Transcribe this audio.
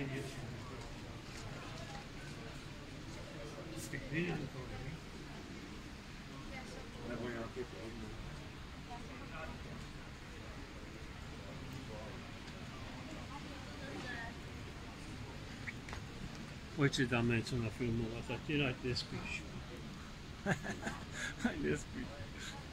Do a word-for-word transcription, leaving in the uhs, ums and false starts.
Nebo nějaký problém. Pojď si tam něco nafilmovat, ať ti nespíš. Nespíš.